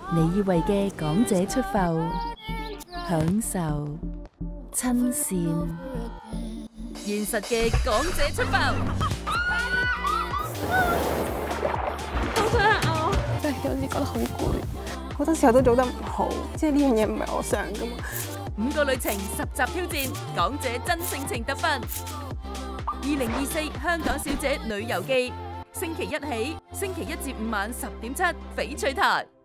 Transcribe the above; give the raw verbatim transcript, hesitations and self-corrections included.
你以為嘅港姐出埠，享受親善；現實嘅港姐出埠， 好想嘔，真係有時覺得好攰，好多時候都做得唔好，即係呢樣嘢唔係我想噶嘛。 五個旅程，十集挑戰，港姐真性情得分。二零二四香港小姐旅遊記，星期一起，星期一至五晚十點七，翡翠台。